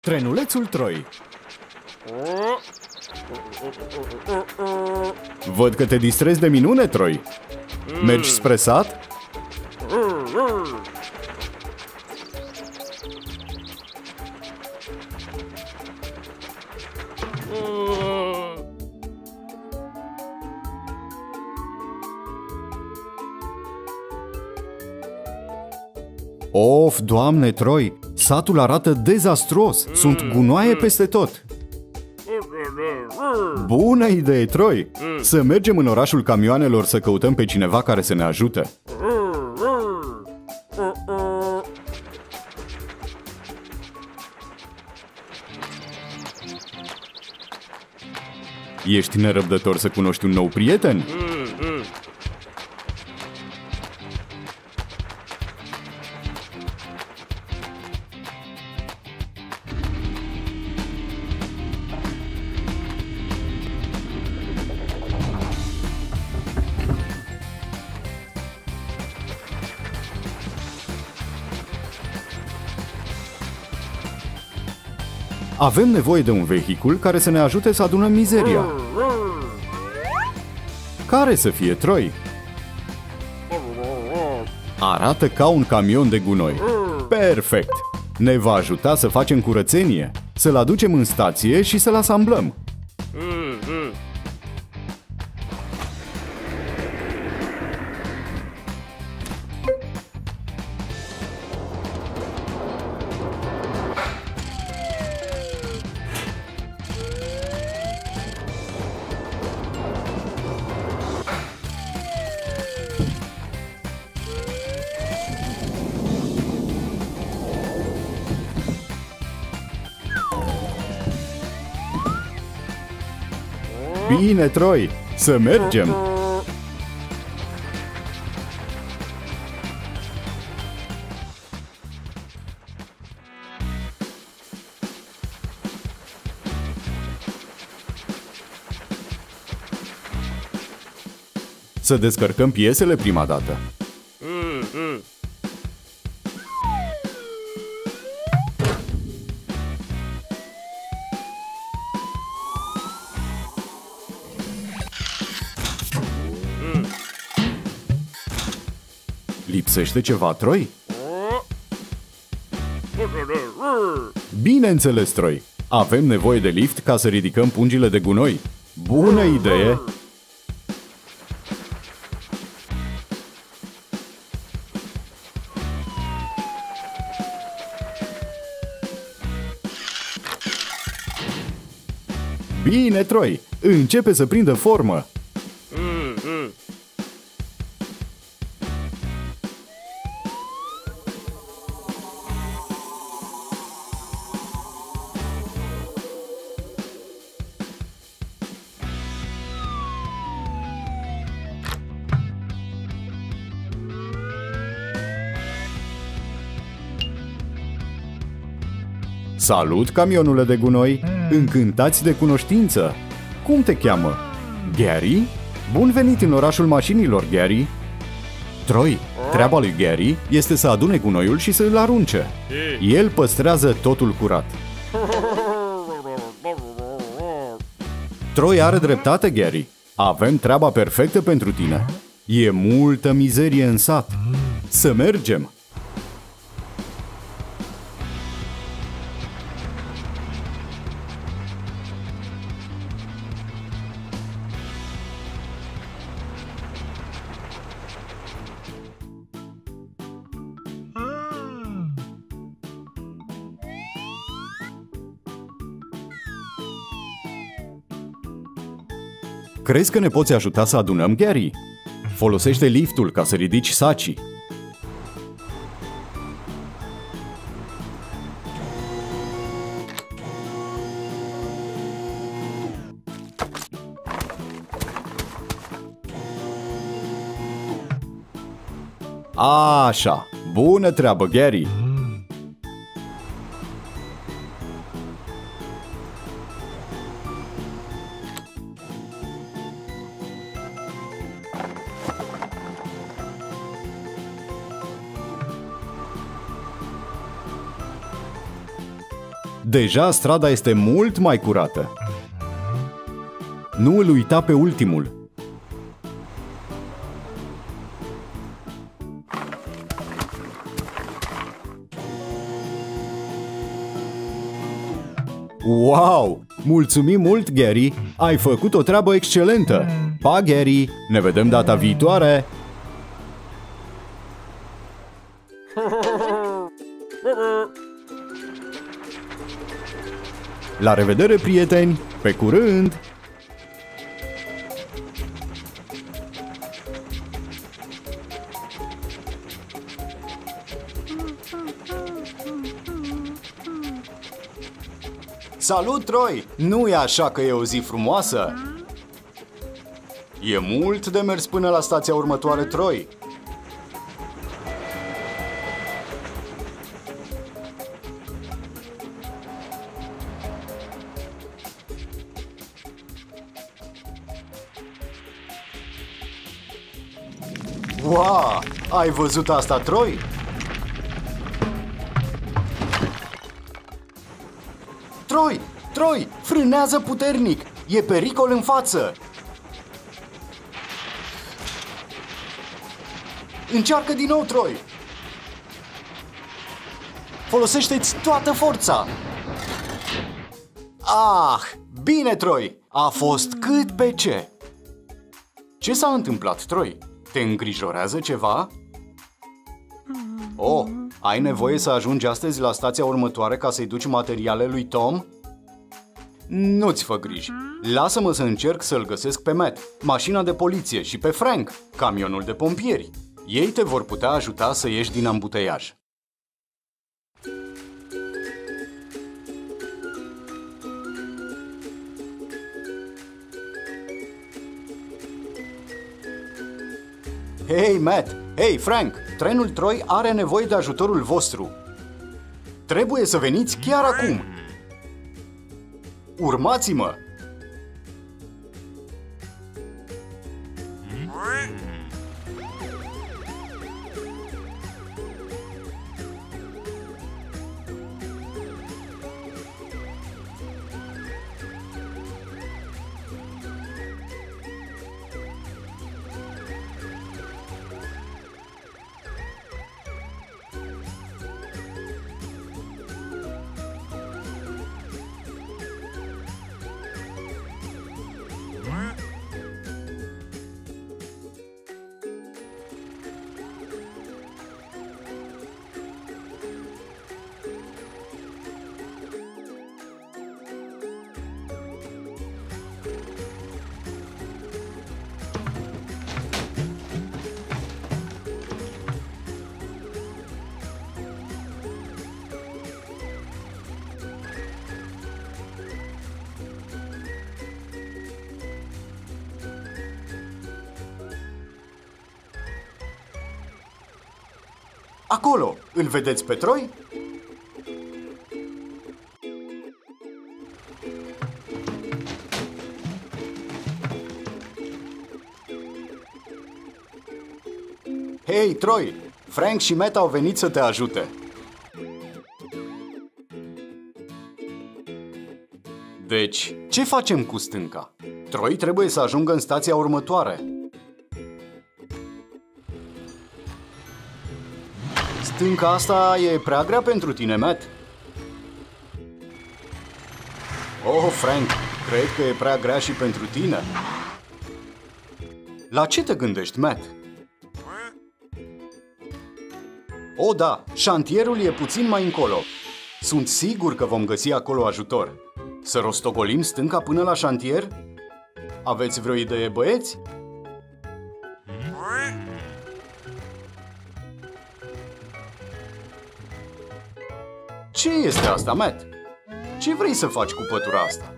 Trenulețul Troi. Văd că te distrezi de minune, Troi. Mergi spre sat? Of, Doamne, Troi, satul arată dezastruos. Sunt gunoaie peste tot. Bună idee, Troi! Să mergem în orașul camioanelor să căutăm pe cineva care să ne ajute. Ești nerăbdător să cunoști un nou prieten? Avem nevoie de un vehicul care să ne ajute să adunăm mizeria. Care să fie, Troi? Arată ca un camion de gunoi. Perfect! Ne va ajuta să facem curățenie, să-l aducem în stație și să-l asamblăm. Bine, Troi! Să mergem! Să descărcăm piesele prima dată. Lipsește ceva, Troi? Bineînțeles, Troi! Avem nevoie de lift ca să ridicăm pungile de gunoi. Bună idee! Bine, Troi! Începe să prindă formă! Salut, camionule de gunoi! Încântați de cunoștință! Cum te cheamă? Gary? Bun venit în orașul mașinilor, Gary! Troi, treaba lui Gary este să adune gunoiul și să îl arunce. El păstrează totul curat. Troi are dreptate, Gary. Avem treaba perfectă pentru tine. E multă mizerie în sat. Să mergem! Crezi că ne poți ajuta să adunăm, Gary? Folosește liftul ca să ridici sacii. Așa, bună treabă, Gary! Deja strada este mult mai curată. Nu îl uita pe ultimul. Wow! Mulțumim mult, Gary! Ai făcut o treabă excelentă! Pa, Gary! Ne vedem data viitoare! La revedere, prieteni! Pe curând! Salut, Troy! Nu e așa că e o zi frumoasă? E mult de mers până la stația următoare, Troy. Wow! Ai văzut asta, Troy? Troy! Troy! Frânează puternic! E pericol în față! Încearcă din nou, Troy! Folosește-ți toată forța! Ah! Bine, Troy! A fost cât pe ce! Ce s-a întâmplat, Troy? Te îngrijorează ceva? Oh, ai nevoie să ajungi astăzi la stația următoare ca să-i duci materiale lui Tom? Nu-ți fă griji. Lasă-mă să încerc să-l găsesc pe Matt, mașina de poliție, și pe Frank, camionul de pompieri. Ei te vor putea ajuta să ieși din ambuteiaj. Hei, Matt! Hei, Frank! Trenul Troy are nevoie de ajutorul vostru. Trebuie să veniți chiar acum. Urmați-mă! Acolo! Îl vedeți pe Troy? Hei, Troy! Frank și Matt au venit să te ajute. Deci, ce facem cu stânca? Troy trebuie să ajungă în stația următoare. Stânca asta e prea grea pentru tine, Matt? Oh, Frank, cred că e prea grea și pentru tine. La ce te gândești, Matt? Oh, da, șantierul e puțin mai încolo. Sunt sigur că vom găsi acolo ajutor. Să rostogolim stânca până la șantier? Aveți vreo idee, băieți? Ce este asta, Matt? Ce vrei să faci cu pătura asta?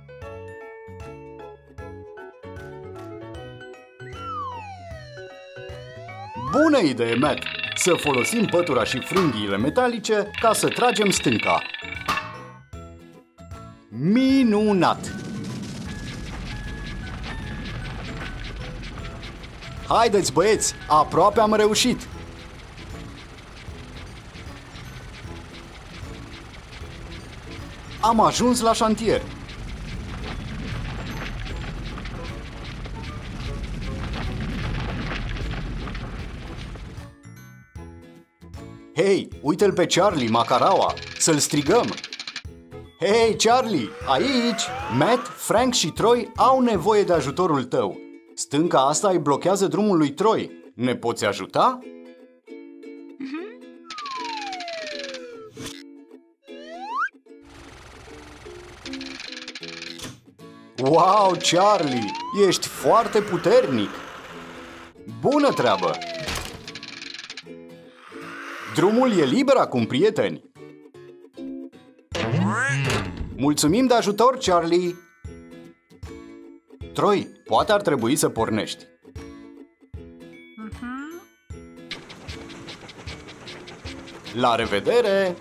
Bună idee, Matt! Să folosim pătura și frânghiile metalice ca să tragem stânca. Minunat! Haideți, băieți! Aproape am reușit! Am ajuns la șantier. Hei, uite-l pe Charlie, Macaraua! Să-l strigăm! Hei, Charlie! Aici! Matt, Frank și Troy au nevoie de ajutorul tău. Stânca asta îi blochează drumul lui Troy. Ne poți ajuta? Wow, Charlie! Ești foarte puternic! Bună treabă! Drumul e liber acum, prieteni! Mulțumim de ajutor, Charlie! Troy, poate ar trebui să pornești. La revedere!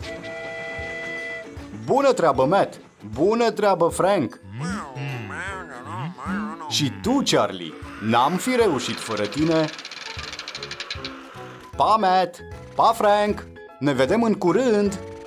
Bună treabă, Matt! Bună treabă, Frank! Și tu, Charlie, n-am fi reușit fără tine. Pa, Matt! Pa, Frank! Ne vedem în curând!